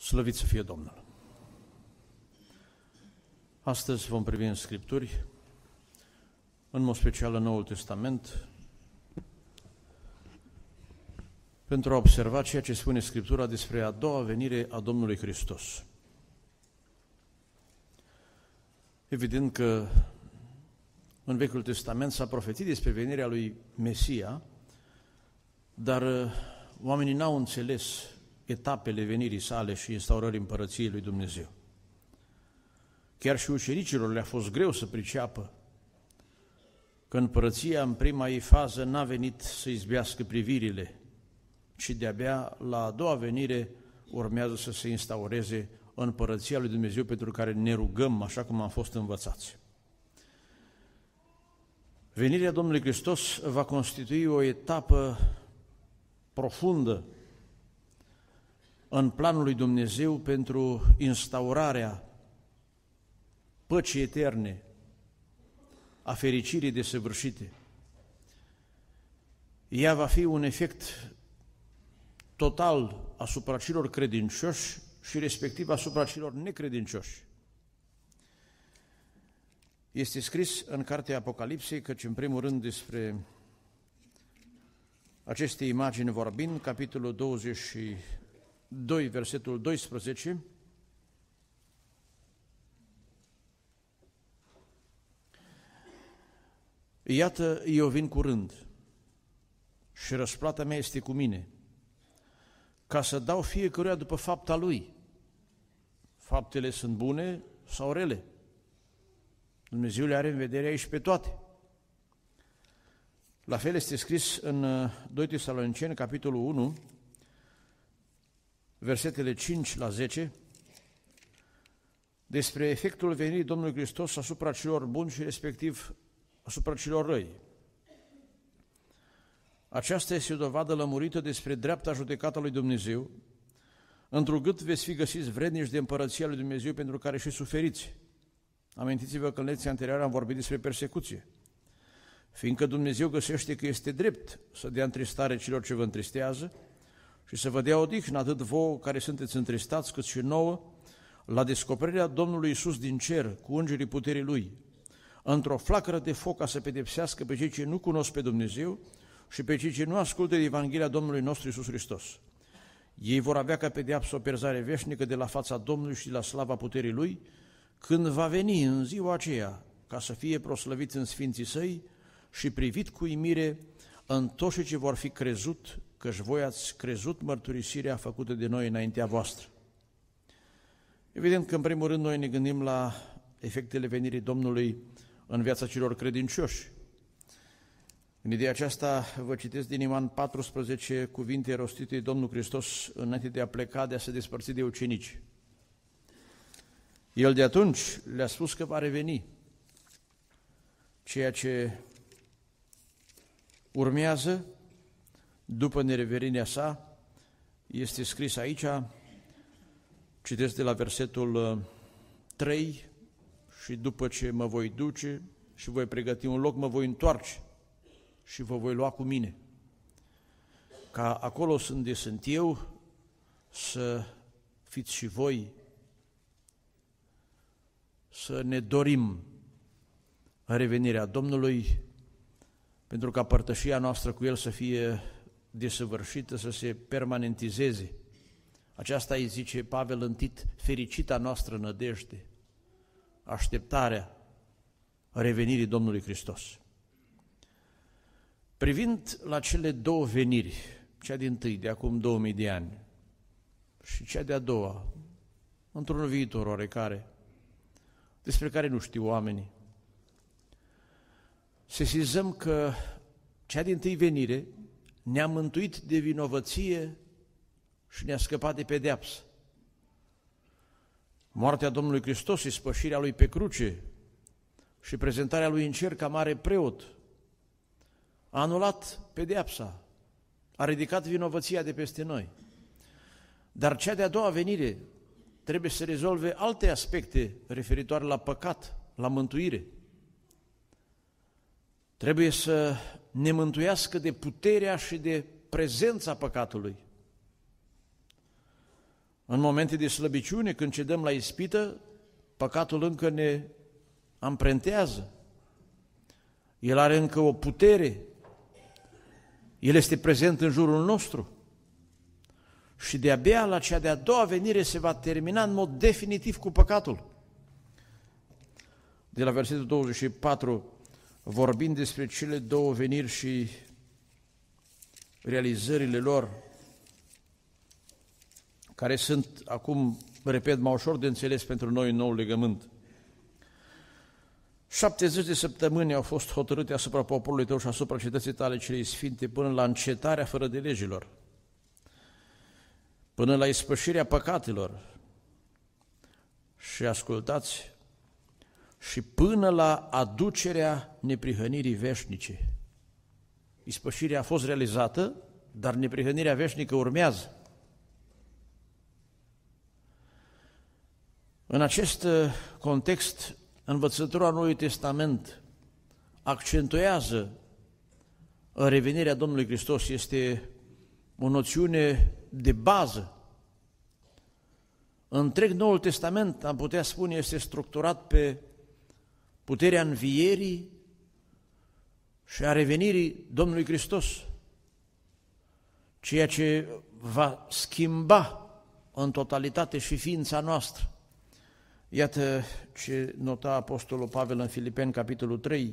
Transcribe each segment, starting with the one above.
Slăvit să fie Domnul! Astăzi vom privi în Scripturi, în mod special în Noul Testament, pentru a observa ceea ce spune Scriptura despre a doua venire a Domnului Hristos. Evident că în Vechiul Testament s-a profețit despre venirea lui Mesia, dar oamenii n-au înțeles etapele venirii sale și instaurării împărăției lui Dumnezeu. Chiar și ucenicilor le-a fost greu să priceapă că împărăția în prima ei fază n-a venit să izbească privirile, ci de-abia la a doua venire urmează să se instaureze împărăția lui Dumnezeu pentru care ne rugăm așa cum am fost învățați. Venirea Domnului Hristos va constitui o etapă profundă în planul lui Dumnezeu pentru instaurarea păcii eterne, a fericirii desăvârșite. Ea va fi un efect total asupra celor credincioși și respectiv asupra celor necredincioși. Este scris în cartea Apocalipsei, căci în primul rând despre aceste imagini vorbind, capitolul 22, versetul 12, iată, eu vin curând și răsplata mea este cu mine, ca să dau fiecăruia după fapta lui. Faptele sunt bune sau rele. Dumnezeu le are în vedere aici pe toate. La fel este scris în 2 Tesaloniceni, capitolul 1, versetele 5 la 10, despre efectul venirii Domnului Hristos asupra celor buni și respectiv asupra celor răi. Aceasta este o dovadă lămurită despre dreapta judecată lui Dumnezeu, întrucât veți fi găsiți vrednici de împărăția lui Dumnezeu pentru care și suferiți. Amintiți-vă că în lecția anterioară am vorbit despre persecuție. Fiindcă Dumnezeu găsește că este drept să dea întristare celor ce vă întristează și să vă dea odihnă atât vouă care sunteți întristați, cât și nouă, la descoperirea Domnului Iisus din cer cu îngerii puterii Lui, într-o flacără de foc ca să pedepsească pe cei ce nu cunosc pe Dumnezeu și pe cei ce nu ascultă de Evanghelia Domnului nostru Iisus Hristos. Ei vor avea ca pedeapsă o pierzare veșnică de la fața Domnului și de la slava puterii Lui, când va veni în ziua aceea ca să fie proslăvit în sfinții Săi și privit cu uimire în toți ce vor fi crezut, căci voi ați crezut mărturisirea făcută de noi înaintea voastră. Evident că în primul rând noi ne gândim la efectele venirii Domnului în viața celor credincioși. În ideea aceasta vă citesc din Ioan 14 cuvinte rostite de Domnul Hristos înainte de a pleca, de a se despărți de ucenici. El de atunci le-a spus că va reveni. Ceea ce urmează după nerevenirea sa este scris aici, citesc de la versetul 3, și după ce mă voi duce și voi pregăti un loc, mă voi întoarce și vă voi lua cu mine, ca acolo unde sunt eu să fiți și voi, să ne dorim revenirea Domnului, pentru ca părtășia noastră cu El să fie desăvârșită, să se permanentizeze. Aceasta îi zice Pavel în Tit, fericita noastră nădejde, așteptarea revenirii Domnului Hristos. Privind la cele două veniri, cea dintâi de acum 2000 de ani și cea de-a doua, într-un viitor oarecare, despre care nu știu oamenii, sesizăm că cea dintâi venire ne-a mântuit de vinovăție și ne-a scăpat de pedeapsă. Moartea Domnului Hristos, ispășirea Lui pe cruce și prezentarea Lui în cer ca mare preot a anulat pedeapsa, a ridicat vinovăția de peste noi. Dar cea de-a doua venire trebuie să rezolve alte aspecte referitoare la păcat, la mântuire. Trebuie să ne mântuiască de puterea și de prezența păcatului. În momente de slăbiciune, când cedăm la ispită, păcatul încă ne amprentează. El are încă o putere. El este prezent în jurul nostru. Și de-abia la cea de-a doua venire se va termina în mod definitiv cu păcatul. De la versetul 24, vorbind despre cele două veniri și realizările lor, care sunt acum, repet, mai ușor de înțeles pentru noi în nou legământ. 70 de săptămâni au fost hotărâte asupra poporului tău și asupra cetății tale celei sfinte până la încetarea fără de legilor, până la ispășirea păcatelor și ascultați, și până la aducerea neprihănirii veșnice. Ispășirea a fost realizată, dar neprihănirea veșnică urmează. În acest context, învățătura Noului Testament accentuează revenirea Domnului Hristos. Este o noțiune de bază. Întreg Noul Testament, am putea spune, este structurat pe puterea învierii și a revenirii Domnului Hristos, ceea ce va schimba în totalitate și ființa noastră. Iată ce nota Apostolul Pavel în Filipeni, capitolul 3,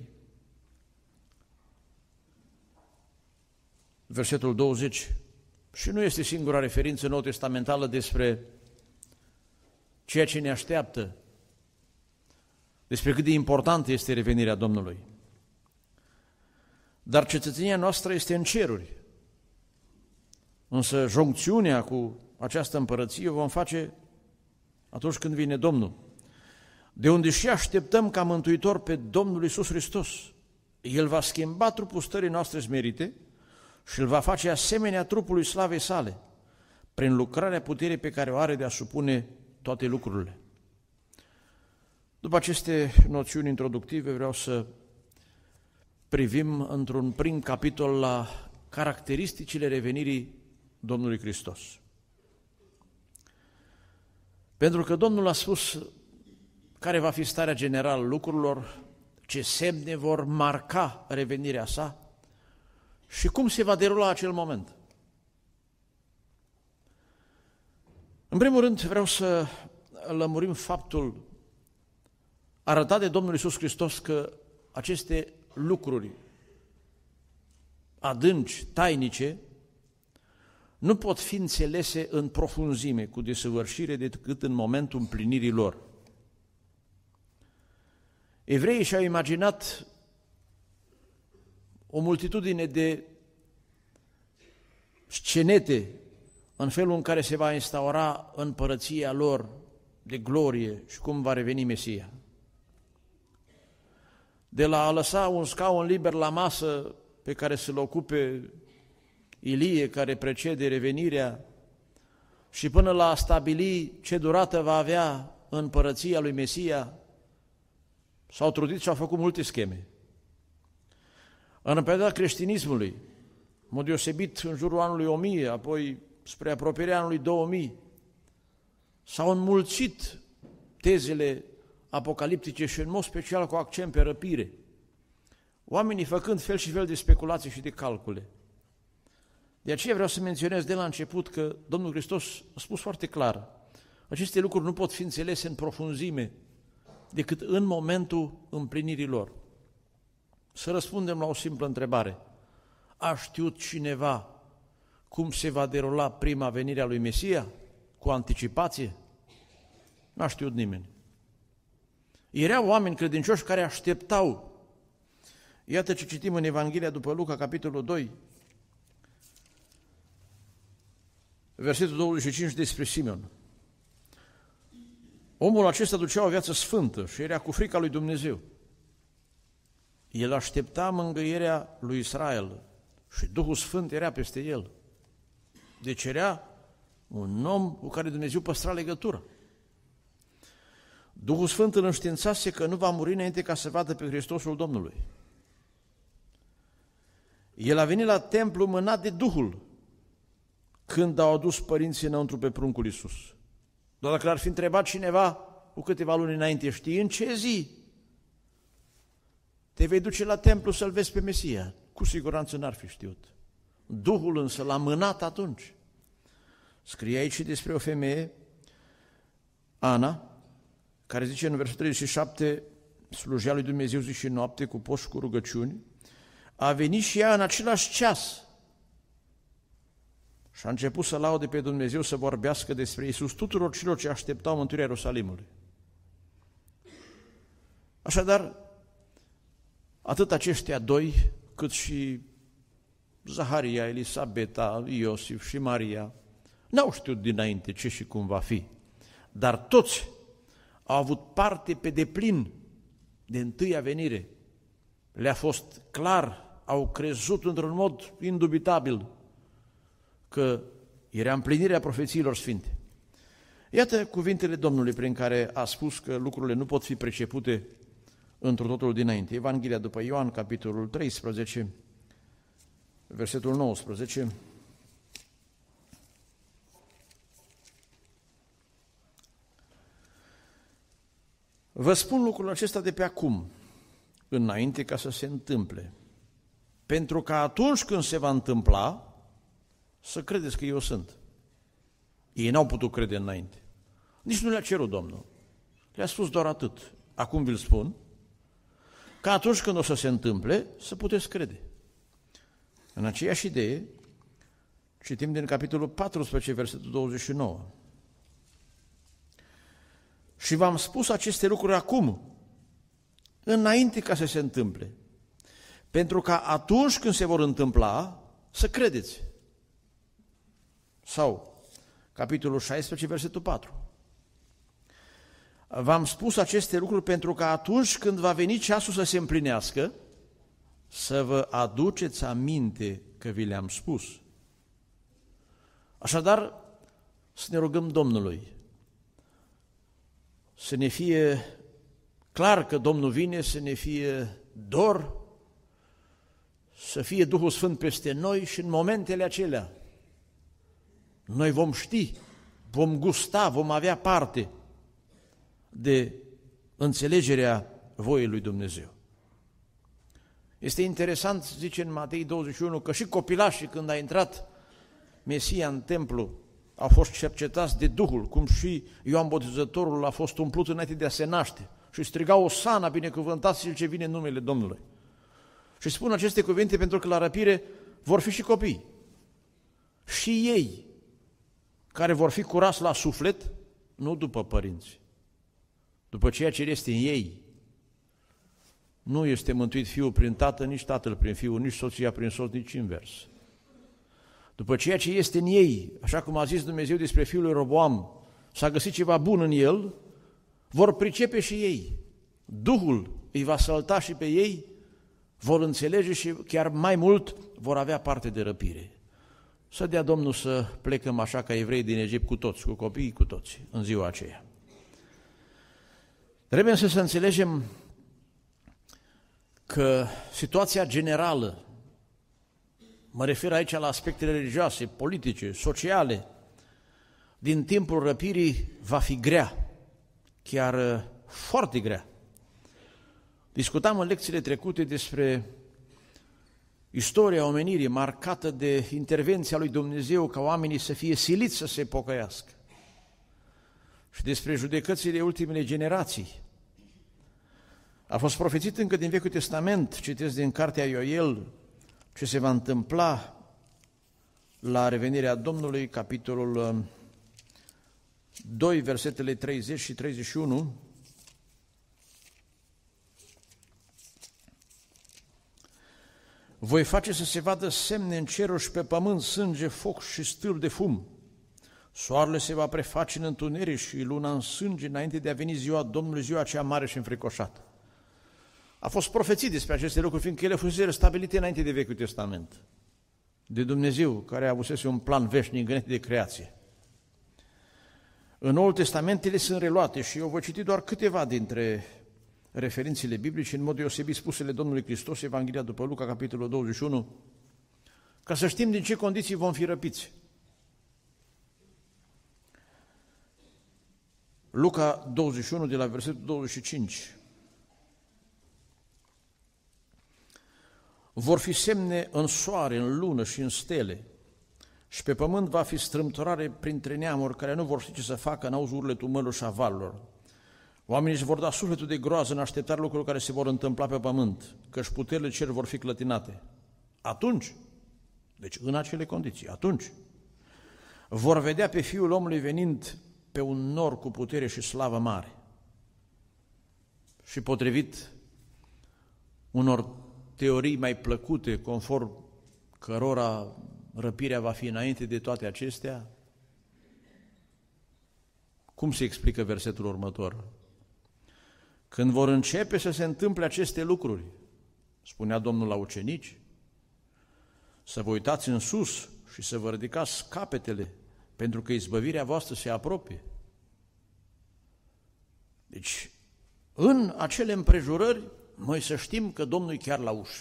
versetul 20. Și nu este singura referință nou-testamentală despre ceea ce ne așteaptă, despre cât de importantă este revenirea Domnului. Dar cetățenia noastră este în ceruri. Însă joncțiunea cu această împărăție o vom face atunci când vine Domnul. De unde și așteptăm ca mântuitor pe Domnul Iisus Hristos. El va schimba trupul stării noastre smerite și îl va face asemenea trupului slavei sale, prin lucrarea puterii pe care o are de a supune toate lucrurile. După aceste noțiuni introductive, vreau să privim într-un prim capitol la caracteristicile revenirii Domnului Hristos. Pentru că Domnul a spus care va fi starea generală lucrurilor, ce semne vor marca revenirea sa și cum se va derula acel moment. În primul rând, vreau să lămurim faptul arătat de Domnul Iisus Hristos că aceste lucruri adânci, tainice, nu pot fi înțelese în profunzime, cu desăvârșire, decât în momentul împlinirii lor. Evreii și-au imaginat o multitudine de scenete în felul în care se va instaura împărăția lor de glorie și cum va reveni Mesia. De la a lăsa un scaun liber la masă pe care să-l ocupe Ilie, care precede revenirea, și până la a stabili ce durată va avea împărăția lui Mesia, s-au trudit și au făcut multe scheme. În perioada creștinismului, în mod deosebit în jurul anului 1000, apoi spre apropierea anului 2000, s-au înmulțit tezele apocaliptice și în mod special cu accent pe răpire, oamenii făcând fel și fel de speculații și de calcule. De aceea vreau să menționez de la început că Domnul Hristos a spus foarte clar, aceste lucruri nu pot fi înțelese în profunzime decât în momentul împlinirii lor. Să răspundem la o simplă întrebare. A știut cineva cum se va derula prima venire a lui Mesia? Cu anticipație? N-a știut nimeni. Erau oameni credincioși care așteptau. Iată ce citim în Evanghelia după Luca, capitolul 2, versetul 25 despre Simeon. Omul acesta ducea o viață sfântă și era cu frica lui Dumnezeu. El aștepta mângâierea lui Israel și Duhul Sfânt era peste el. Deci era un om cu care Dumnezeu păstra legătura. Duhul Sfânt îl înștiințase că nu va muri înainte ca să vadă pe Hristosul Domnului. El a venit la templu mânat de Duhul când au adus părinții înăuntru pe pruncul Iisus. Doar dacă l-ar fi întrebat cineva cu câteva luni înainte, știi în ce zi te vei duce la templu să-L vezi pe Mesia? Cu siguranță n-ar fi știut. Duhul însă l-a mânat atunci. Scrie aici despre o femeie, Ana, care zice în versetul 37, slujea lui Dumnezeu zi și noapte cu post și cu rugăciuni, a venit și ea în același ceas și a început să laude pe Dumnezeu, să vorbească despre Iisus tuturor celor ce așteptau mântuirea Ierusalimului. Așadar, atât aceștia doi, cât și Zaharia, Elisabeta, Iosif și Maria, n-au știut dinainte ce și cum va fi, dar toți au avut parte pe deplin de întâia venire. Le-a fost clar, au crezut într-un mod indubitabil că era împlinirea profețiilor sfinte. Iată cuvintele Domnului prin care a spus că lucrurile nu pot fi precepute într-un totul dinainte. Evanghelia după Ioan, capitolul 13, versetul 19. Vă spun lucrul acesta de pe acum, înainte ca să se întâmple, pentru că atunci când se va întâmpla, să credeți că eu sunt. Ei n-au putut crede înainte. Nici nu le-a cerut Domnul. Le-a spus doar atât. Acum vi-l spun, că atunci când o să se întâmple, să puteți crede. În aceeași idee, citim din capitolul 14, versetul 29. Și v-am spus aceste lucruri acum, înainte ca să se întâmple, pentru că atunci când se vor întâmpla, să credeți. Sau, capitolul 16, versetul 4. V-am spus aceste lucruri pentru că atunci când va veni ceasul să se împlinească, să vă aduceți aminte că vi le-am spus. Așadar, să ne rugăm Domnului, să ne fie clar că Domnul vine, să ne fie dor, să fie Duhul Sfânt peste noi și în momentele acelea noi vom ști, vom gusta, vom avea parte de înțelegerea voii lui Dumnezeu. Este interesant, zice în Matei 21, că și copilașii, când a intrat Mesia în templu, au fost cercetați de Duhul, cum și Ioan Botezătorul a fost umplut înainte de a se naște și striga Osana, binecuvântat cel ce vine în numele Domnului. Și spun aceste cuvinte pentru că la răpire vor fi și copii. Și ei, care vor fi curați la suflet, nu după părinți, după ceea ce este în ei. Nu este mântuit fiul prin tată, nici tatăl prin fiul, nici soția prin soț, nici invers. După ceea ce este în ei, așa cum a zis Dumnezeu despre fiul lui Roboam, s-a găsit ceva bun în el, vor pricepe și ei. Duhul îi va sălta și pe ei, vor înțelege și chiar mai mult vor avea parte de răpire. Să dea Domnul să plecăm așa ca evrei din Egipt cu toți, cu copiii, cu toți, în ziua aceea. Trebuie să înțelegem că situația generală, mă refer aici la aspectele religioase, politice, sociale, din timpul răpirii va fi grea, chiar foarte grea. Discutam în lecțiile trecute despre istoria omenirii marcată de intervenția lui Dumnezeu ca oamenii să fie siliți să se pocăiască și despre judecățile ultimele generații. A fost profețit încă din Vechiul Testament, citesc din cartea Ioel, ce se va întâmpla la revenirea Domnului, capitolul 2, versetele 30 și 31. Voi face să se vadă semne în ceruri și pe pământ, sânge, foc și stâlp de fum. Soarele se va preface în întuneric și luna în sânge înainte de a veni ziua Domnului, ziua aceea mare și înfricoșată. A fost profețit despre aceste lucruri, fiindcă ele fusese stabilite înainte de Vechiul Testament, de Dumnezeu, care avusese un plan veșnic înainte de creație. În Noul Testament ele sunt reluate și eu voi citi doar câteva dintre referințele biblice, în mod deosebit spusele Domnului Hristos, Evanghelia după Luca, capitolul 21, ca să știm din ce condiții vom fi răpiți. Luca 21, de la versetul 25. Vor fi semne în soare, în lună și în stele, și pe pământ va fi strâmtorare printre neamuri care nu vor ști ce să facă în auzul urletul mărilor și a valurilor. Oamenii își vor da sufletul de groază în așteptarea lucrurilor care se vor întâmpla pe pământ, căci puterile cer vor fi clătinate. Atunci, deci în acele condiții, atunci, vor vedea pe Fiul omului venind pe un nor cu putere și slavă mare. Și potrivit unor teorii mai plăcute, conform cărora răpirea va fi înainte de toate acestea, cum se explică versetul următor? Când vor începe să se întâmple aceste lucruri, spunea Domnul la ucenici, să vă uitați în sus și să vă ridicați capetele, pentru că izbăvirea voastră se apropie. Deci, în acele împrejurări, noi să știm că Domnul e chiar la ușă.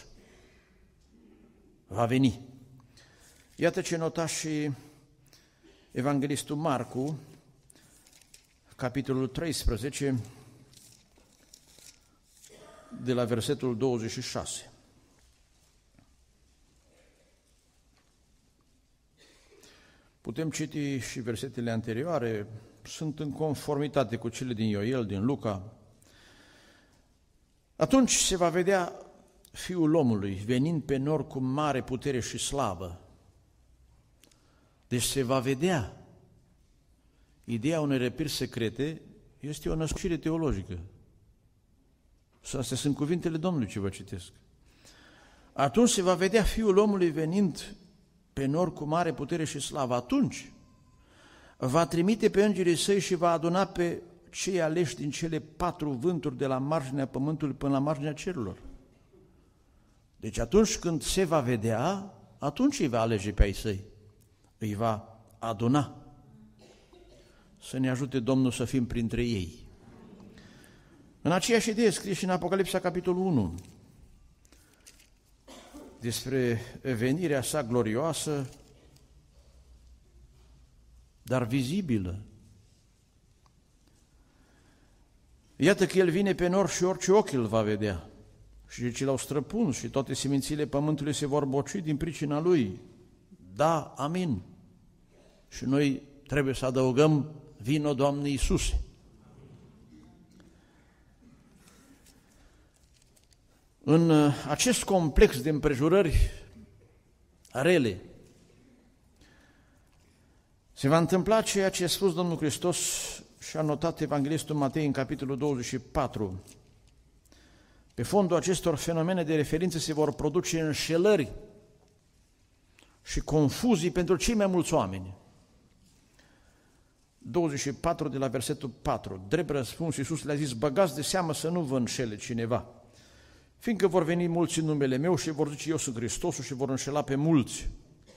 Va veni. Iată ce nota și evanghelistul Marcu, capitolul 13, de la versetul 26. Putem citi și versetele anterioare, sunt în conformitate cu cele din Ioel, din Luca. Atunci se va vedea Fiul omului venind pe nor cu mare putere și slavă. Deci se va vedea. Ideea unei răpiri secrete este o născire teologică. Astea sunt cuvintele Domnului ce vă citesc. Atunci se va vedea Fiul omului venind pe nor cu mare putere și slavă. Atunci va trimite pe îngerii săi și va aduna pe cei aleși din cele 4 vânturi de la marginea pământului până la marginea cerurilor. Deci atunci când se va vedea, atunci îi va alege pe ai săi, îi va aduna. Să ne ajute Domnul să fim printre ei. În aceeași idee scrie și în Apocalipsa, capitolul 1, despre venirea sa glorioasă, dar vizibilă. Iată că El vine pe nor și orice ochi îl va vedea. Și ce l-au străpuns și toate semințiile pământului se vor boci din pricina Lui. Da, amin. Și noi trebuie să adăugăm, vino, Doamne Iisuse. În acest complex de împrejurări rele se va întâmpla ceea ce a spus Domnul Hristos și a notat evanghelistul Matei în capitolul 24. Pe fondul acestor fenomene de referință se vor produce înșelări și confuzii pentru cei mai mulți oameni. 24 de la versetul 4. Drept răspuns, Iisus le-a zis, băgați de seamă să nu vă înșele cineva, fiindcă vor veni mulți în numele meu și vor zice eu sunt Hristosul și vor înșela pe mulți.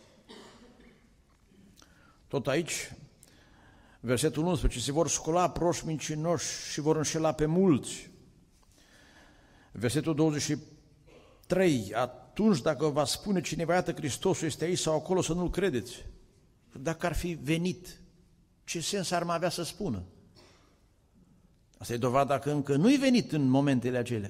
Tot aici, versetul 11, se vor scula proști mincinoși și vor înșela pe mulți. Versetul 23, atunci dacă va spune cineva, iată Hristosul este aici sau acolo, să nu-l credeți. Dacă ar fi venit, ce sens ar mai avea să spună? Asta e dovada că încă nu-i venit în momentele acelea.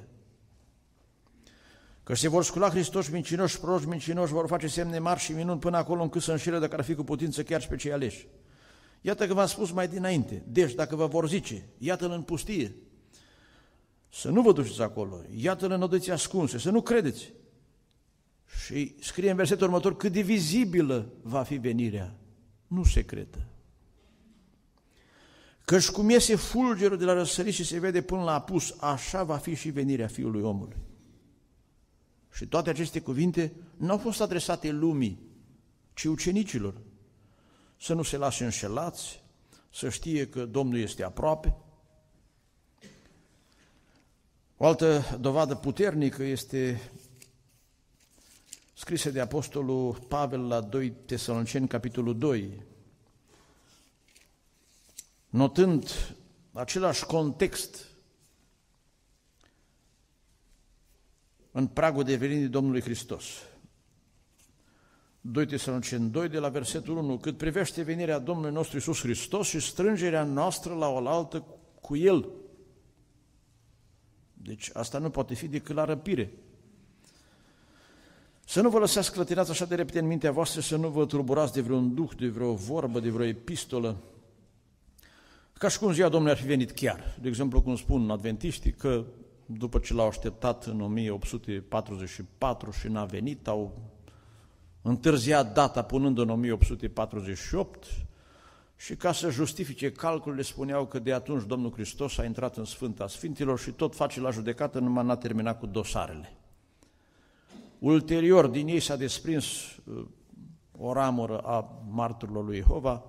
Că se vor scula Hristoși mincinoși, proști mincinoși, vor face semne mari și minuni până acolo încât să înșele dacă ar fi cu putință chiar și pe cei aleși. Iată că v-am spus mai dinainte, deci dacă vă vor zice, iată-l în pustie, să nu vă duceți acolo, iată-l în odății ascunse, să nu credeți. Și scrie în versetul următor, cât de vizibilă va fi venirea, nu secretă. Căci cum iese fulgerul de la răsărit și se vede până la apus, așa va fi și venirea Fiului omului. Și toate aceste cuvinte nu au fost adresate lumii, ci ucenicilor. Să nu se lase înșelați, să știe că Domnul este aproape. O altă dovadă puternică este scrisă de Apostolul Pavel la 2 Tesaloniceni, capitolul 2, notând același context în pragul de venire Domnului Hristos. 2 Tesaloniceni 2, de la versetul 1, cât privește venirea Domnului nostru Iisus Hristos și strângerea noastră la oaltă cu el. Deci asta nu poate fi decât la răpire. Să nu vă lăsați clătinați așa de repede în mintea voastră, să nu vă tulburați de vreun duh, de vreo vorbă, de vreo epistolă, ca și cum ziua Domnului ar fi venit chiar. De exemplu, cum spun adventiștii, că după ce l-au așteptat în 1844 și n-a venit, au întârziat data punând în 1848 și ca să justifice calculele spuneau că de atunci Domnul Hristos a intrat în Sfânta Sfinților și tot face la judecată, numai n-a terminat cu dosarele. Ulterior, din ei s-a desprins o ramură a marturilor lui Jehova,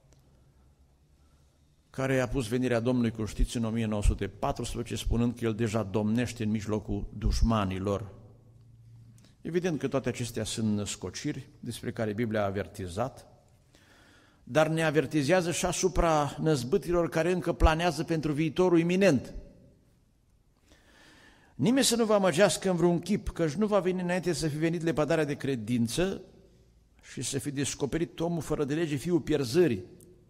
care a pus venirea Domnului, cum știți, în 1914, spunând că El deja domnește în mijlocul dușmanilor. Evident că toate acestea sunt născociri despre care Biblia a avertizat, dar ne avertizează și asupra năzbâtilor care încă planează pentru viitorul iminent. Nimeni să nu vă amăgească în vreun chip, căci nu va veni înainte să fi venit lepădarea de credință și să fi descoperit omul fără de lege, fiul pierzării.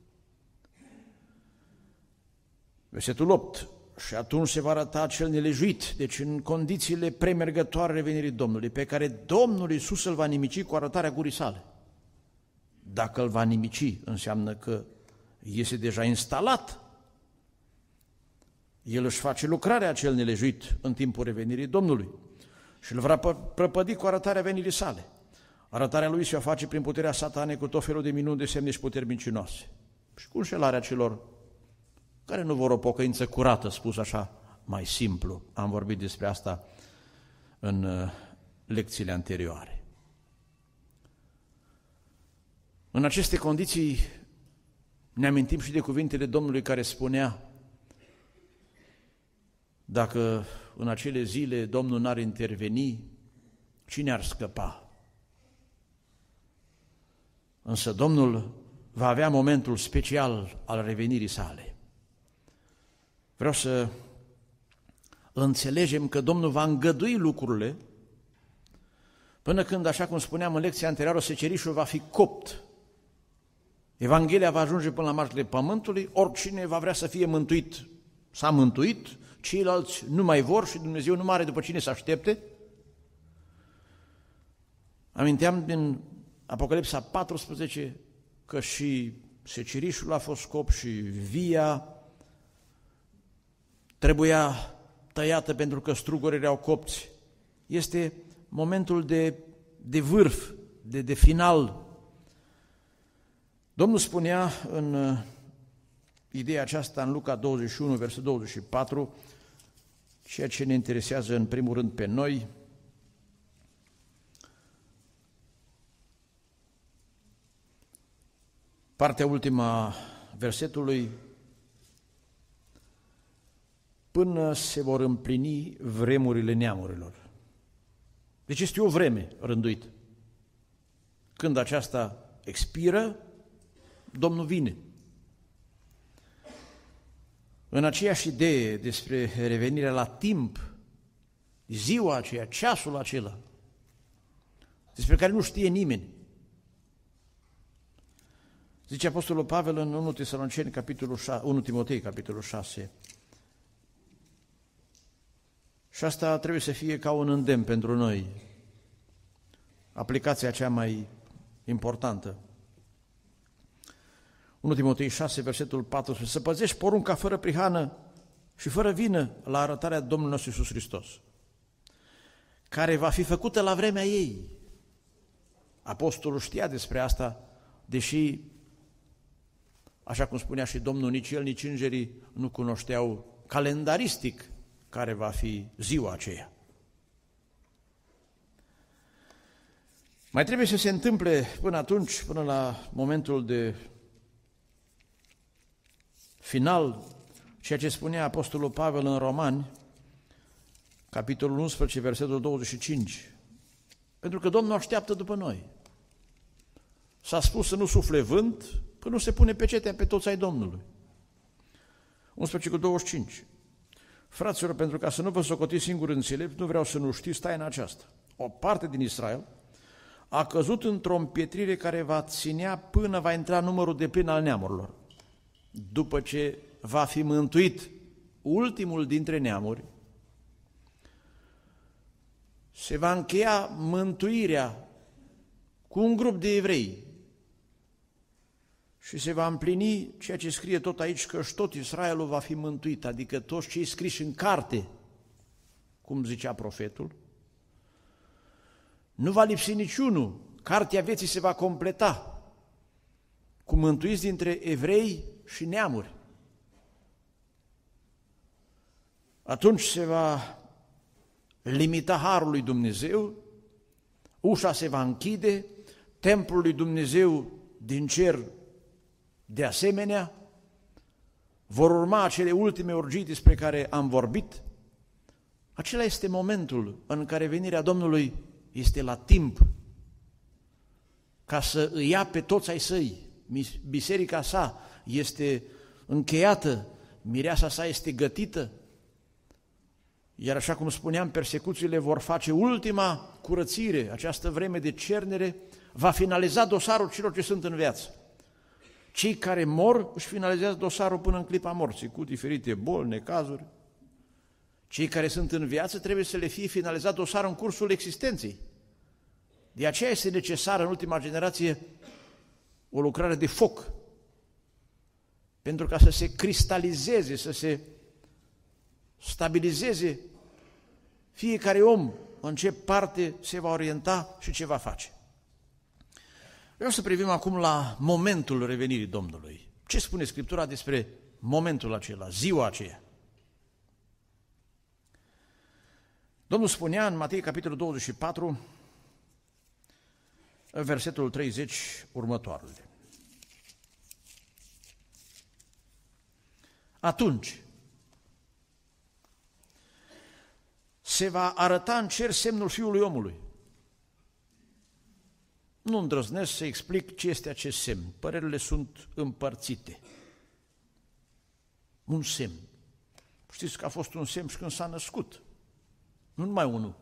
Versetul 8. Și atunci se va arăta cel nelejuit, deci în condițiile premergătoare revenirii Domnului, pe care Domnul Iisus îl va nimici cu arătarea gurii sale. Dacă îl va nimici, înseamnă că este deja instalat. El își face lucrarea cel nelejuit în timpul revenirii Domnului și îl va prăpădi cu arătarea venirii sale. Arătarea lui se va face prin puterea satanei cu tot felul de minuni, de semne și puteri mincinoase. Și cu înșelarea celor care nu vor o pocăință curată, spus așa mai simplu. Am vorbit despre asta în lecțiile anterioare. În aceste condiții ne amintim și de cuvintele Domnului care spunea: dacă în acele zile Domnul n-ar interveni, cine ar scăpa? Însă Domnul va avea momentul special al revenirii sale. Vreau să înțelegem că Domnul va îngădui lucrurile până când, așa cum spuneam în lecția anterioară, secerișul va fi copt. Evanghelia va ajunge până la marginile pământului, oricine va vrea să fie mântuit s-a mântuit, ceilalți nu mai vor și Dumnezeu nu mai are după cine să aștepte. Aminteam din Apocalipsa 14 că și secerișul a fost scop și via trebuia tăiată pentru că strugurii erau copți. Este momentul de vârf, de final. Domnul spunea în ideea aceasta în Luca 21, versetul 24, ceea ce ne interesează în primul rând pe noi. Partea ultima a versetului: până se vor împlini vremurile neamurilor. Deci este o vreme rânduită. Când aceasta expiră, Domnul vine. În aceeași idee despre revenirea la timp, ziua aceea, ceasul acela, despre care nu știe nimeni. Zice Apostolul Pavel în 1 Tesaloniceni, capitolul 6, 1 Timotei, capitolul 6. Și asta trebuie să fie ca un îndemn pentru noi, aplicația cea mai importantă. 1 Timotei 6, versetul 4, să păzești porunca fără prihană și fără vină la arătarea Domnului nostru Iisus Hristos, care va fi făcută la vremea ei. Apostolul știa despre asta, deși, așa cum spunea și Domnul, nici el, nici îngerii nu cunoșteau calendaristic care va fi ziua aceea. Mai trebuie să se întâmple până atunci, până la momentul de final, ceea ce spunea Apostolul Pavel în Romani, capitolul 11, versetul 25. Pentru că Domnul așteaptă după noi. S-a spus să nu sufle vânt până nu se pune pecetea pe toți ai Domnului. 11 cu 25. Fraților, pentru ca să nu vă socotiți singuri înțelepți, nu vreau să nu știți taina aceasta. O parte din Israel a căzut într-o împietrire care va ținea până va intra numărul deplin al neamurilor. După ce va fi mântuit ultimul dintre neamuri, se va încheia mântuirea cu un grup de evrei și se va împlini ceea ce scrie tot aici, că tot Israelul va fi mântuit, adică toți cei scriși în carte, cum zicea profetul, nu va lipsi niciunul, cartea vieții se va completa cu mântuiți dintre evrei și neamuri. Atunci se va limita harul lui Dumnezeu, ușa se va închide, templul lui Dumnezeu din cer de asemenea, vor urma acele ultime orgii despre care am vorbit. Acela este momentul în care venirea Domnului este la timp, ca să îi ia pe toți ai săi. Biserica sa este încheiată, mireasa sa este gătită, iar așa cum spuneam, persecuțiile vor face ultima curățire, această vreme de cernere va finaliza dosarul celor ce sunt în viață. Cei care mor își finalizează dosarul până în clipa morții, cu diferite boli, necazuri. Cei care sunt în viață trebuie să le fie finalizat dosarul în cursul existenței. De aceea este necesară în ultima generație o lucrare de foc, pentru ca să se cristalizeze, să se stabilizeze fiecare om în ce parte se va orienta și ce va face. Vreau să privim acum la momentul revenirii Domnului. Ce spune Scriptura despre momentul acela, ziua aceea? Domnul spunea în Matei, capitolul 24, versetul 30, următoarele. Atunci se va arăta în cer semnul Fiului Omului. Nu îndrăznesc să explic ce este acest semn. Părerile sunt împărțite. Un semn. Știți că a fost un semn și când s-a născut. Nu numai unul.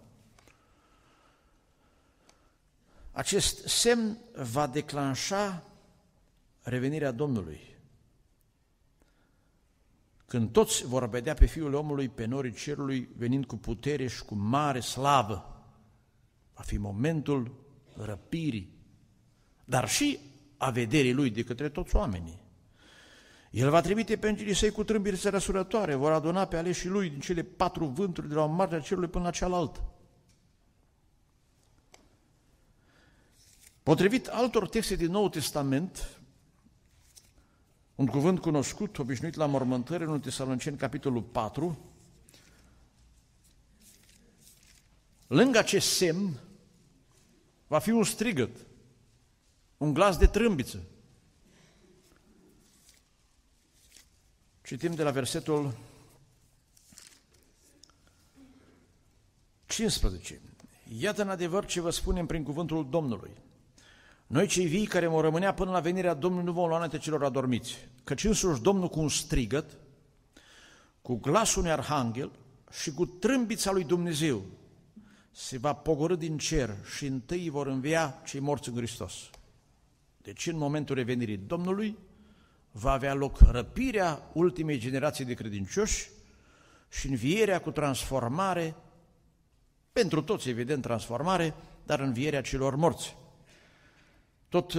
Acest semn va declanșa revenirea Domnului. Când toți vor vedea pe Fiul Omului pe norii cerului venind cu putere și cu mare slavă, va fi momentul răpirii, dar și a vederii Lui de către toți oamenii. El va trimite pe îngerii săi cu trâmbițe răsurătoare, vor aduna pe aleșii Lui din cele 4 vânturi, de la o margine a cerului până la cealaltă. Potrivit altor texte din Noul Testament, un cuvânt cunoscut, obișnuit la mormântări, în 1 Tesaloniceni, capitolul 4, lângă acest semn va fi un strigăt, un glas de trâmbiță. Citim de la versetul 15. Iată în adevăr ce vă spunem prin cuvântul Domnului. Noi cei vii care vom rămânea până la venirea Domnului nu vom lua înainte celor adormiți, căci însuși Domnul cu un strigăt, cu glasul unui arhanghel și cu trâmbița lui Dumnezeu se va pogorî din cer și întâi vor învia cei morți în Hristos. Deci în momentul revenirii Domnului va avea loc răpirea ultimei generații de credincioși și învierea cu transformare, pentru toți evident transformare, dar învierea celor morți. Tot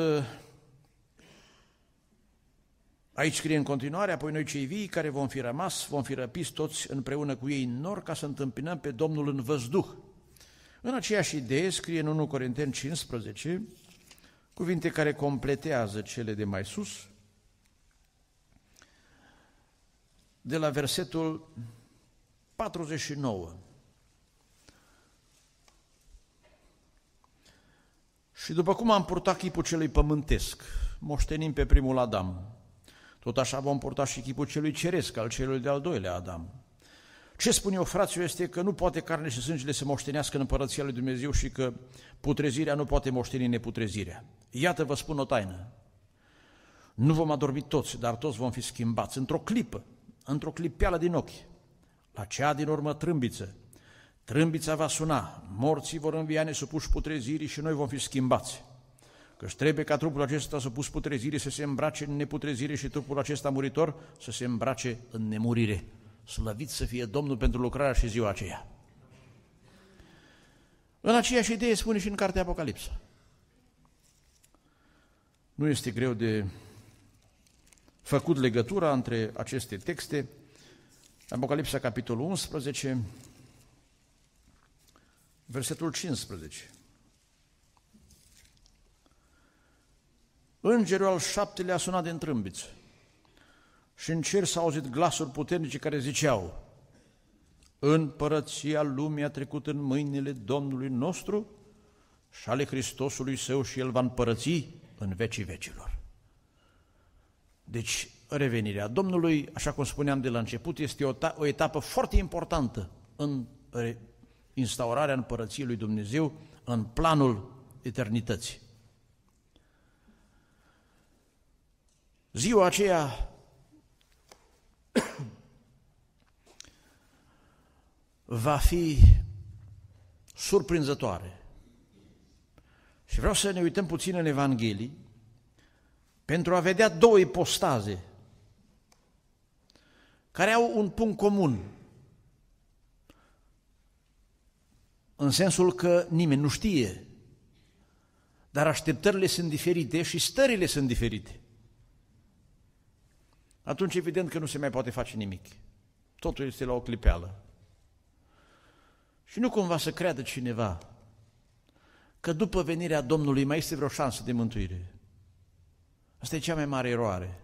aici scrie în continuare, apoi noi cei vii care vom fi rămas, vom fi răpiți toți împreună cu ei în nor ca să întâmpinăm pe Domnul în văzduh. În aceeași idee scrie în 1 Corinteni 15, cuvinte care completează cele de mai sus, de la versetul 49. Și după cum am purtat chipul celui pământesc, moștenim pe primul Adam, tot așa vom purta și chipul celui ceresc, al celui de-al doilea Adam. Ce spun eu, fraților, este că nu poate carne și sângele să moștenească în împărăția lui Dumnezeu și că putrezirea nu poate moșteni neputrezirea. Iată, vă spun o taină. Nu vom adormi toți, dar toți vom fi schimbați într-o clipă, într-o clipeală din ochi. La cea din urmă trâmbiță. Trâmbița va suna, morții vor învia nesupuși putrezirii și noi vom fi schimbați. Căci trebuie ca trupul acesta supus putrezirii să se îmbrace în neputrezire și trupul acesta muritor să se îmbrace în nemurire. Slăvit să fie Domnul pentru lucrarea și ziua aceea. În aceeași idee spune și în cartea Apocalipsa. Nu este greu de făcut legătura între aceste texte. Apocalipsa, capitolul 11, versetul 15. Îngerul al 7-lea a sunat de întrâmbiță și în cer s-au auzit glasuri puternice care ziceau: Împărăția lumii a trecut în mâinile Domnului nostru și ale Hristosului Său și El va împărăți în vecii vecilor. Deci, revenirea Domnului, așa cum spuneam de la început, este o etapă foarte importantă în instaurarea împărăției lui Dumnezeu, în planul eternității. Ziua aceea va fi surprinzătoare. Și vreau să ne uităm puțin în Evanghelii pentru a vedea două ipostaze care au un punct comun, în sensul că nimeni nu știe, dar așteptările sunt diferite și stările sunt diferite. Atunci evident că nu se mai poate face nimic. Totul este la o clipeală. Și nu cumva să creadă cineva că după venirea Domnului mai este vreo șansă de mântuire. Asta e cea mai mare eroare.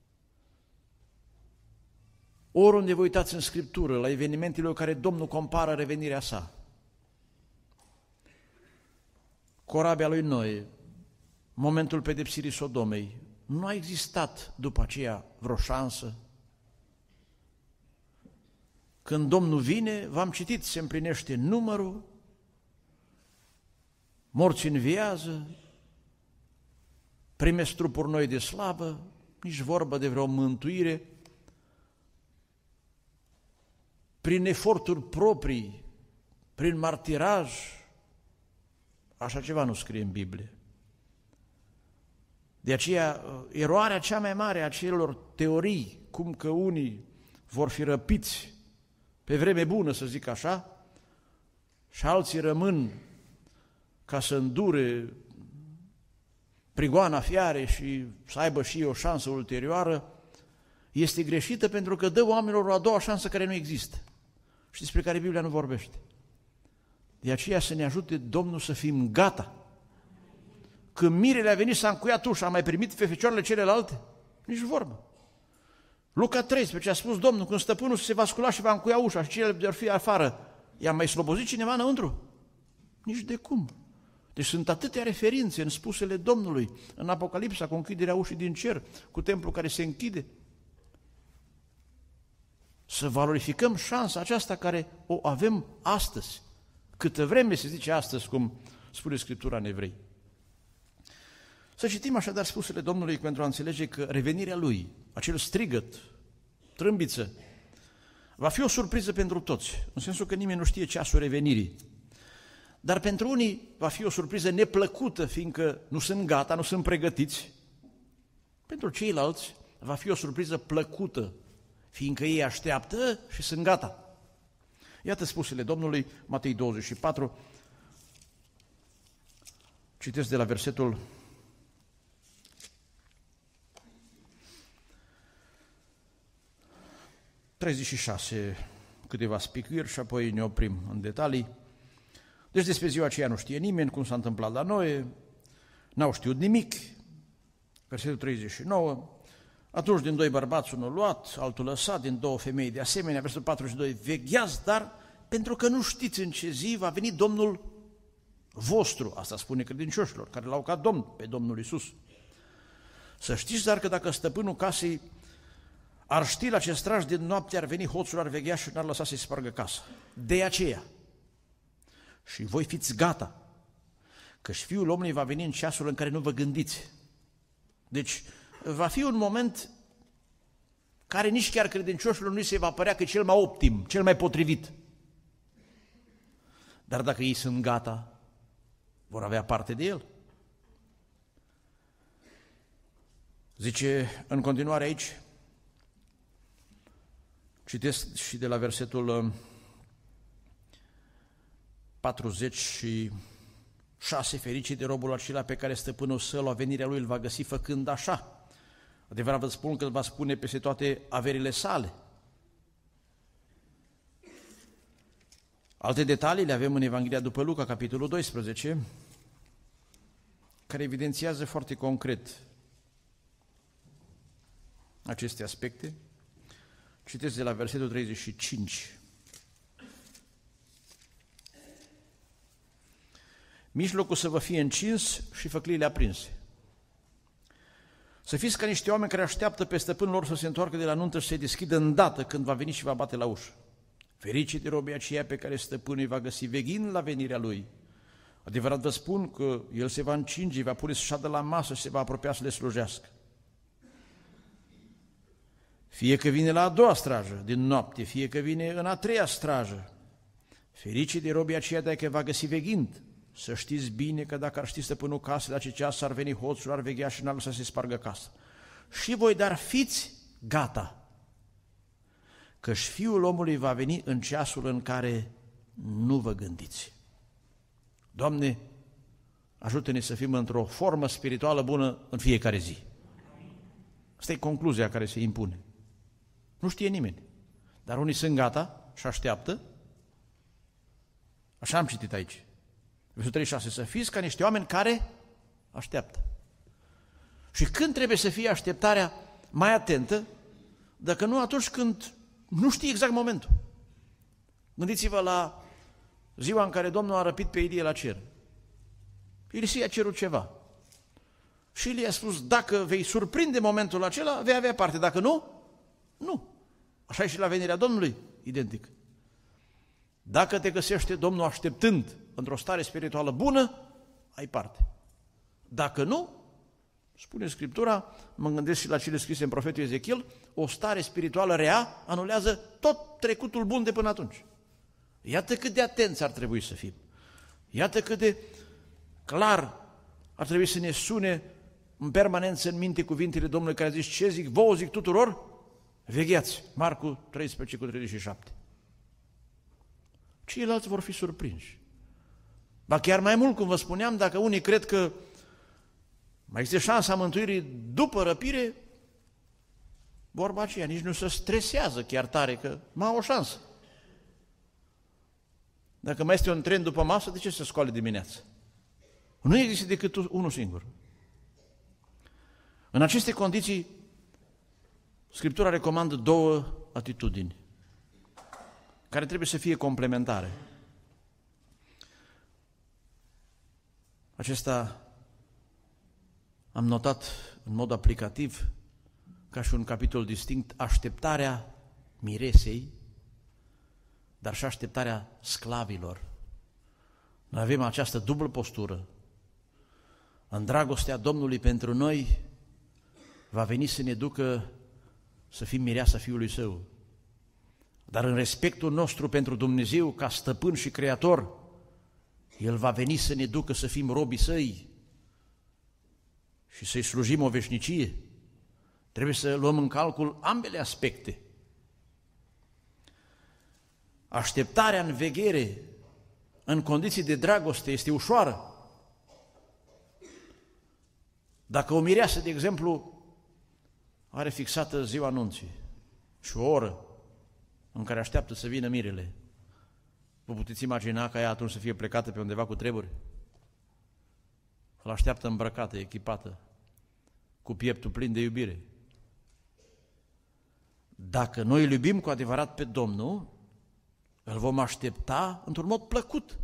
Oriunde vă uitați în Scriptură, la evenimentele în care Domnul compară revenirea sa, corabia lui Noe, momentul pedepsirii Sodomei, nu a existat după aceea vreo șansă. Când Domnul vine, v-am citit, se împlinește numărul, morții înviază, primesc trupuri noi de slavă, nici vorbă de vreo mântuire, prin eforturi proprii, prin martiraj, așa ceva nu scrie în Biblie. De aceea, eroarea cea mai mare a celor teorii, cum că unii vor fi răpiți pe vreme bună, să zic așa, și alții rămân ca să îndure prigoana fiare și să aibă și o șansă ulterioară, este greșită pentru că dă oamenilor o a doua șansă care nu există și despre care Biblia nu vorbește. De aceea să ne ajute Domnul să fim gata. Când mirele a venit, s-a încuiat ușa, a mai primit pe fecioarele celelalte? Nici vorbă. Luca 13 a spus Domnul, când stăpânul se va scula și va încuia ușa și cele vor fi afară, i-a mai slobozit cineva înăuntru? Nici de cum. Deci sunt atâtea referințe în spusele Domnului, în Apocalipsa, cu închiderea ușii din cer, cu templul care se închide. Să valorificăm șansa aceasta care o avem astăzi. Câtă vreme se zice astăzi, cum spune Scriptura în Evrei. Să citim așadar spusele Domnului pentru a înțelege că revenirea Lui, acel strigăt, trâmbiță, va fi o surpriză pentru toți, în sensul că nimeni nu știe ceasul revenirii. Dar pentru unii va fi o surpriză neplăcută, fiindcă nu sunt gata, nu sunt pregătiți. Pentru ceilalți va fi o surpriză plăcută, fiindcă ei așteaptă și sunt gata. Iată spusele Domnului, Matei 24, citesc de la versetul 36, câteva spicuiri și apoi ne oprim în detalii. Deci despre ziua aceea nu știe nimeni cum s-a întâmplat la Noe, n-au știut nimic. Versetul 39, atunci din doi bărbați unul luat, altul lăsat, din două femei de asemenea. Versetul 42, vegheați, dar pentru că nu știți în ce zi va veni Domnul vostru, asta spune credincioșilor, care l-au ca Domn pe Domnul Iisus. Să știți dar că dacă stăpânul casei ar ști la ce straj din noapte ar veni hoțul, ar veghea și n-ar lăsa să-i spargă casa. De aceea, și voi fiți gata, căci Fiul omului va veni în ceasul în care nu vă gândiți. Deci, va fi un moment care nici chiar credincioșilor nu se va părea că e cel mai optim, cel mai potrivit. Dar dacă ei sunt gata, vor avea parte de el. Zice în continuare aici, Citesc și de la versetul 46, fericit de robul acela pe care stăpânul său la venirea lui îl va găsi făcând așa. Adevărat vă spun că îl va spune peste toate averile sale. Alte detalii le avem în Evanghelia după Luca, capitolul 12, care evidențiază foarte concret aceste aspecte. Citesc de la versetul 35. Mijlocul să vă fie încins și făcliile aprinse. Să fiți ca niște oameni care așteaptă pe stăpânul lor să se întoarcă de la nuntă și să se deschidă îndată când va veni și va bate la ușă. Fericit de robii aceia pe care stăpânul îi va găsi veghind la venirea lui. Adevărat vă spun că el se va încinge, va pune să șadă la masă și se va apropia să le slujească. Fie că vine la a doua strajă din noapte, fie că vine în a treia strajă. Fericit de robii aceia de că va găsi veghind. Să știți bine că dacă ar ști stăpânul casei la ce ceas ar veni hoțul, ar veghea și n-ar lăsa să se spargă casa. Și voi, dar fiți gata, căci Fiul omului va veni în ceasul în care nu vă gândiți. Doamne, ajută-ne să fim într-o formă spirituală bună în fiecare zi. Asta e concluzia care se impune. Nu știe nimeni, dar unii sunt gata și așteaptă. Așa am citit aici. Versetul 36, să fiți ca niște oameni care așteaptă. Și când trebuie să fie așteptarea mai atentă, dacă nu atunci când nu știi exact momentul. Gândiți-vă la ziua în care Domnul a răpit pe Ilie la cer. Ilie a cerut ceva. Și Ilie a spus, dacă vei surprinde momentul acela, vei avea parte. Dacă nu, nu. Așa e și la venirea Domnului, identic. Dacă te găsește Domnul așteptând într-o stare spirituală bună, ai parte. Dacă nu, spune Scriptura, mă gândesc și la cele scrise în profetul Ezechiel, o stare spirituală rea anulează tot trecutul bun de până atunci. Iată cât de atenți ar trebui să fim. Iată cât de clar ar trebui să ne sune în permanență în minte cuvintele Domnului care a zis, ce zic, vouă zic tuturor, vegheați. Marcu 13:37. Ceilalți vor fi surprinși. Ba chiar mai mult, cum vă spuneam, dacă unii cred că mai există șansa mântuirii după răpire, vorba aceea nici nu se stresează chiar tare că mai au o șansă. Dacă mai este un tren după masă, de ce se scoale dimineața? Nu există decât unul singur. În aceste condiții, Scriptura recomandă două atitudini care trebuie să fie complementare. Acesta am notat în mod aplicativ, ca și un capitol distinct, așteptarea miresei, dar și așteptarea sclavilor. Noi avem această dublă postură. În dragostea Domnului pentru noi va veni să ne ducă să fim mireasa Fiului Său. Dar în respectul nostru pentru Dumnezeu ca stăpân și creator, El va veni să ne ducă să fim robii Săi și să-i slujim o veșnicie. Trebuie să luăm în calcul ambele aspecte. Așteptarea în veghere, în condiții de dragoste, este ușoară. Dacă o mireasă, de exemplu, are fixată ziua anunții și o oră în care așteaptă să vină mirele, vă puteți imagina ca ea atunci să fie plecată pe undeva cu treburi? Îl așteaptă îmbrăcată, echipată, cu pieptul plin de iubire. Dacă noi îl iubim cu adevărat pe Domnul, îl vom aștepta într-un mod plăcut.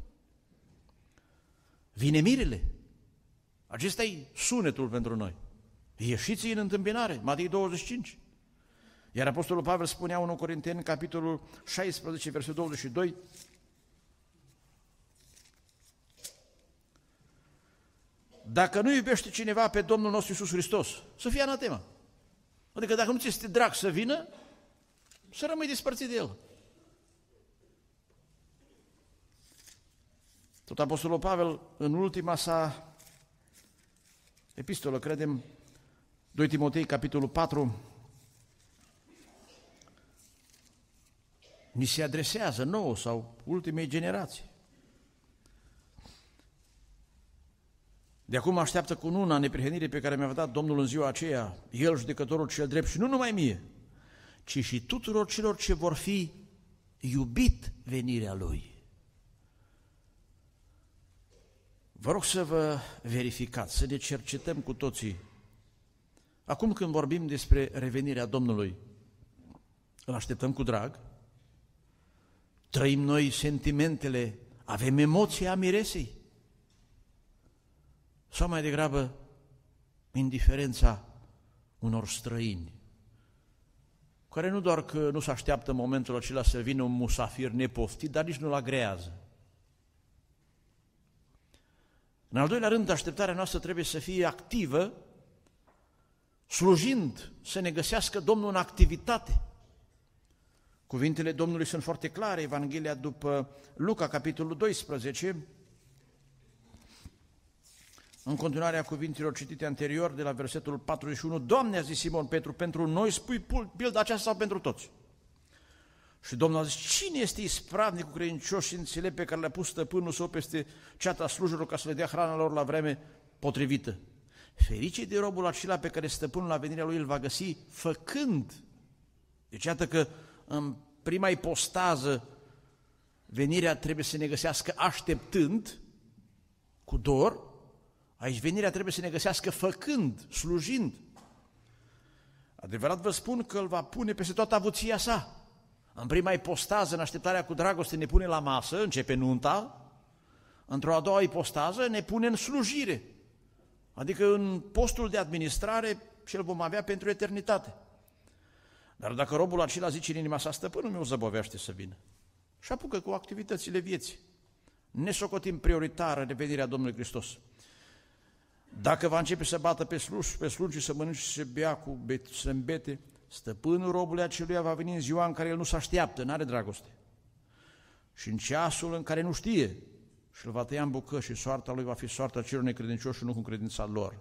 Vine mirele. Acesta e sunetul pentru noi. Ieșiți în întâmpinare, Matei 25. Iar Apostolul Pavel spunea 1 Corinteni, capitolul 16, versetul 22, dacă nu iubește cineva pe Domnul nostru Iisus Hristos, să fie anatema. Adică dacă nu ți este drag să vină, să rămâi despărțit de El. Tot Apostolul Pavel, în ultima sa epistolă, credem, 2 Timotei, capitolul 4, ni se adresează nouă sau ultimei generații. De acum așteaptă cu una neprihănire pe care mi-a dat Domnul în ziua aceea, El, judecătorul cel drept, și nu numai mie, ci și tuturor celor ce vor fi iubit venirea Lui. Vă rog să vă verificați, să ne cercetăm cu toții. Acum când vorbim despre revenirea Domnului, îl așteptăm cu drag? Trăim noi sentimentele, avem emoția miresei? Sau mai degrabă indiferența unor străini, care nu doar că nu se așteaptă în momentul acela să vină un musafir nepoftit, dar nici nu-l agrează. În al doilea rând, așteptarea noastră trebuie să fie activă, slujind, să ne găsească Domnul în activitate. Cuvintele Domnului sunt foarte clare, Evanghelia după Luca, capitolul 12, în continuarea cuvintelor citite anterior, de la versetul 41, Doamne, a zis Simon Petru, pentru noi spui pilda aceasta sau pentru toți? Și Domnul a zis, cine este ispravnicul credincios și înțelept pe care le-a pus stăpânul său peste ceata slujilor ca să le dea hrana lor la vreme potrivită? Ferice de robul acela pe care stăpânul la venirea lui îl va găsi făcând. Deci iată că în prima ipostază venirea trebuie să ne găsească așteptând, cu dor. Aici venirea trebuie să ne găsească făcând, slujind. Adevărat vă spun că îl va pune peste toată avuția sa. În prima ipostază, în așteptarea cu dragoste, ne pune la masă, începe nunta. Într-o a doua ipostază ne pune în slujire, adică în postul de administrare și îl vom avea pentru eternitate. Dar dacă robul acela zice în inima sa, stăpânul meu zăbovește să vină și apucă cu activitățile vieții, ne socotim prioritară revenirea Domnului Hristos. Dacă va începe să bată pe slugi, să mănânce și să bea să îmbete, stăpânul robului aceluia va veni în ziua în care el nu se așteaptă, n-are dragoste. Și în ceasul în care nu știe și îl va tăia în bucăți și soarta lui va fi soarta celor necredincioși și nu cu credința lor.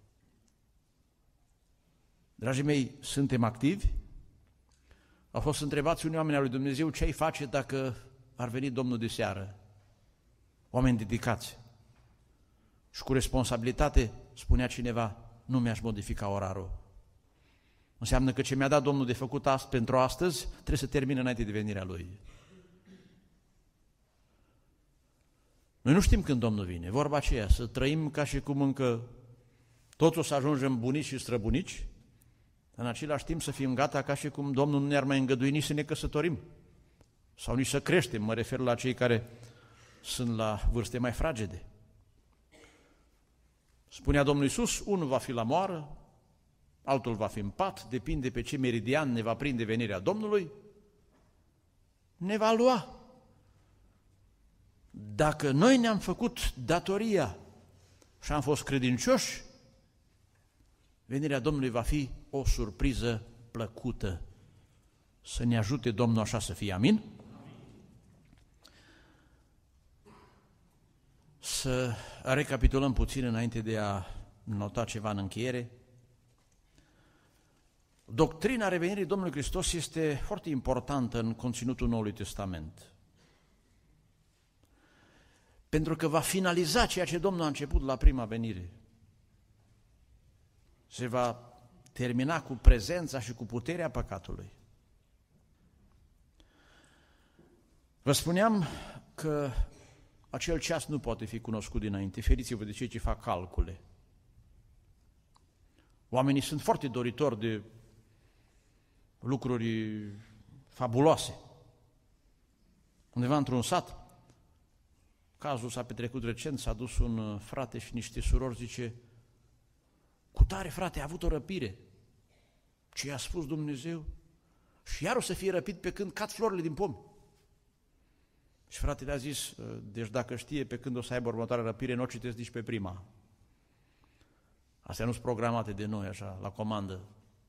Dragii mei, suntem activi? Au fost întrebați unii oameni al lui Dumnezeu ce ai face dacă ar veni Domnul de seară. Oameni dedicați. Și cu responsabilitate spunea cineva, nu mi-aș modifica orarul. Înseamnă că ce mi-a dat Domnul de făcut pentru astăzi trebuie să termine înainte de venirea Lui. Noi nu știm când Domnul vine, vorba aceea, să trăim ca și cum încă totul să ajungem bunici și străbunici, în același timp să fim gata ca și cum Domnul nu ne-ar mai îngădui nici să ne căsătorim sau nici să creștem, mă refer la cei care sunt la vârste mai fragede. Spunea Domnul Iisus, unul va fi la moară, altul va fi în pat, depinde pe ce meridian ne va prinde venirea Domnului, ne va lua. Dacă noi ne-am făcut datoria și am fost credincioși, venirea Domnului va fi o surpriză plăcută. Să ne ajute Domnul așa să fie, amin? Să recapitulăm puțin înainte de a nota ceva în încheiere. Doctrina revenirii Domnului Hristos este foarte importantă în conținutul Noului Testament. Pentru că va finaliza ceea ce Domnul a început la prima venire. Se va termina cu prezența și cu puterea păcatului. Vă spuneam că acel ceas nu poate fi cunoscut dinainte. Feriți-vă de cei ce fac calcule. Oamenii sunt foarte doritori de lucruri fabuloase. Undeva într-un sat, cazul s-a petrecut recent, s-a dus un frate și niște surori, zice, cu tare frate, a avut o răpire. Ce i-a spus Dumnezeu? Și iar o să fie răpit pe când cad florile din pom. Și fratele a zis, deci dacă știe pe când o să aibă următoarea răpire, nu o citesc nici pe prima. Astea nu sunt programate de noi, așa, la comandă.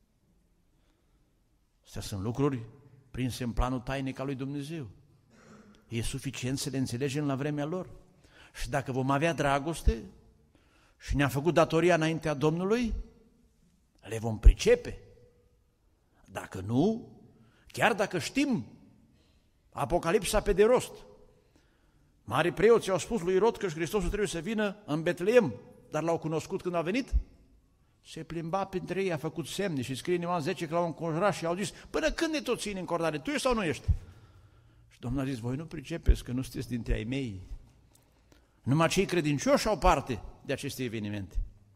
Astea sunt lucruri prinse în planul tainic al lui Dumnezeu. E suficient să le înțelegem la vremea lor. Și dacă vom avea dragoste și ne-am făcut datoria înaintea Domnului, le vom pricepe. Dacă nu, chiar dacă știm Apocalipsa pe de rost. Marii preoți au spus lui Irod că Hristosul trebuie să vină în Betleem, dar l-au cunoscut când a venit? Se plimba printre ei, a făcut semne și scrie în Ioan 10 că l-au înconjurat și au zis: până când ne tot ține în cordare, tu ești sau nu ești? Și Domnul a zis: voi nu pricepeți că nu sunteți dintre ai mei. Numai cei credincioși au parte de aceste evenimente,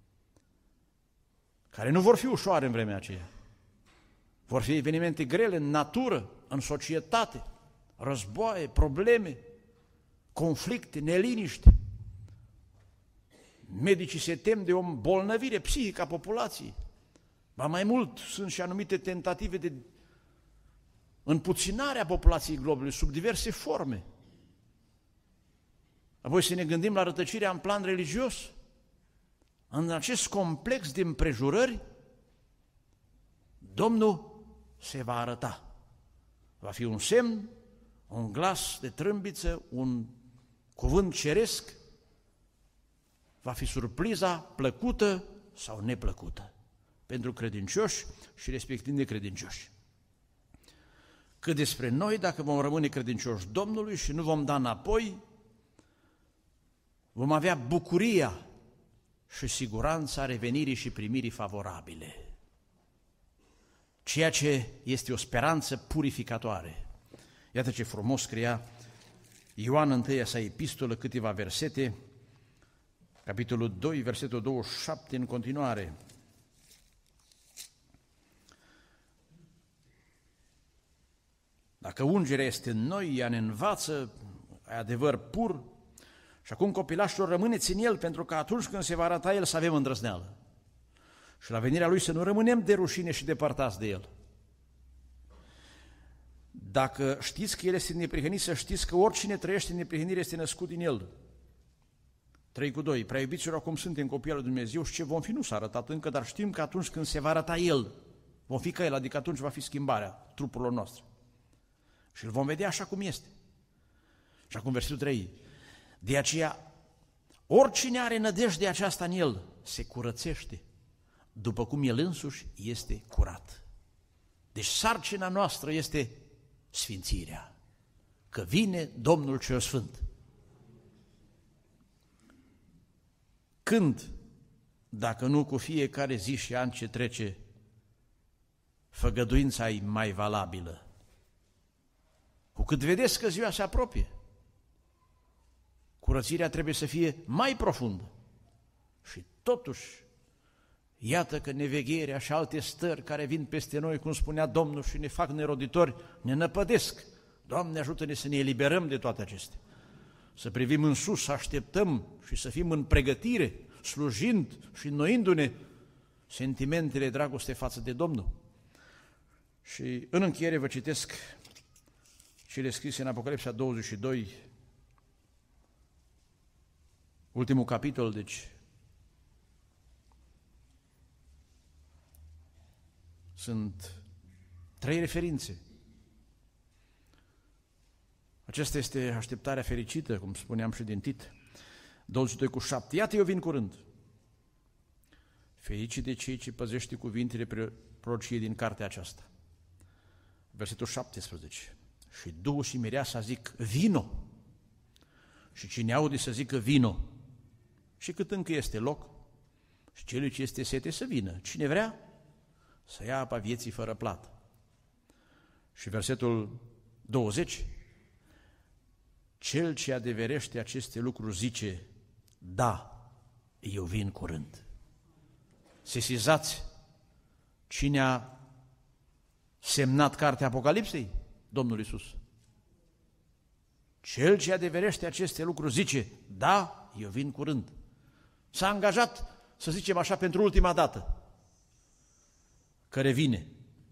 care nu vor fi ușoare în vremea aceea. Vor fi evenimente grele în natură, în societate, războaie, probleme, conflicte, neliniște. Medicii se tem de o îmbolnăvire psihică a populației. Ba mai mult, sunt și anumite tentative de împuținare a populației globului sub diverse forme. Apoi să ne gândim la rătăcirea în plan religios. În acest complex de împrejurări, Domnul se va arăta. Va fi un semn, un glas de trâmbiță, un cuvânt ceresc, va fi surpriza plăcută sau neplăcută pentru credincioși și respectiv necredincioși. Cât despre noi, dacă vom rămâne credincioși Domnului și nu vom da înapoi, vom avea bucuria și siguranța revenirii și primirii favorabile, ceea ce este o speranță purificatoare. Iată ce frumos scria Ioan întâia sa epistolă, câteva versete, capitolul 2, versetul 27 în continuare. Dacă ungerea este în noi, ea ne învață, ai adevăr pur, și acum, copilașilor, rămâneți în el, pentru că atunci când se va arăta el să avem îndrăzneală. Și la venirea lui să nu rămânem de rușine și depărtați de el. Dacă știți că el este neprihănit, să știți că oricine trăiește în neprihănire este născut din el. 3:2. Prea iubiților, acum suntem copii al lui Dumnezeu și ce vom fi nu s-a arătat încă, dar știm că atunci când se va arăta el, vom fi ca el, adică atunci va fi schimbarea trupurilor noastre. Și îl vom vedea așa cum este. Și acum versetul 3. De aceea, oricine are nădejde aceasta în el, se curățește, după cum el însuși este curat. Deci sarcina noastră este sfințirea, că vine Domnul cel Sfânt. Când, dacă nu cu fiecare zi și an ce trece, făgăduința e mai valabilă? Cu cât vedeți că ziua se apropie, curățirea trebuie să fie mai profundă. Și totuși, iată că nevegherea și alte stări care vin peste noi, cum spunea Domnul, și ne fac neroditori, ne năpădesc. Doamne, ajută-ne să ne eliberăm de toate acestea. Să privim în sus, să așteptăm și să fim în pregătire, slujind și înnoindu-ne sentimentele dragoste față de Domnul. Și în încheiere vă citesc cele scrise în Apocalipsa 22, ultimul capitol, deci sunt 3 referințe. Aceasta este așteptarea fericită, cum spuneam și din Tit, 22:7. Iată, eu vin curând. Fericit de cei ce păzește cuvintele prorociei din cartea aceasta. Versetul 17. Și Duhul și Mireasa zic, vino. Și cine aude să zică vino. Și cât încă este loc, și celui ce este sete să vină. Cine vrea, să ia apa vieții fără plată. Și versetul 20. Cel ce adeverește aceste lucruri zice, da, eu vin curând. Sesizați cine a semnat cartea Apocalipsei? Domnul Iisus. Cel ce adeverește aceste lucruri zice, da, eu vin curând. S-a angajat, să zicem așa, pentru ultima dată, că revine.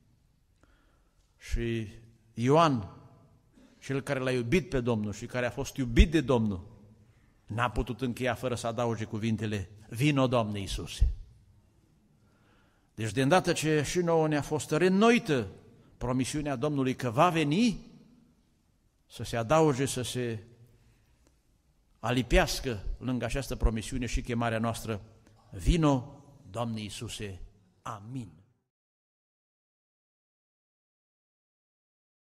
Și Ioan, cel care l-a iubit pe Domnul și care a fost iubit de Domnul, n-a putut încheia fără să adauge cuvintele, vino, Doamne Iisuse. Deci de îndată ce și nouă ne-a fost reînnoită promisiunea Domnului că va veni, să se adauge, să se alipească lângă această promisiune și chemarea noastră, vino, Doamne Iisuse, amin.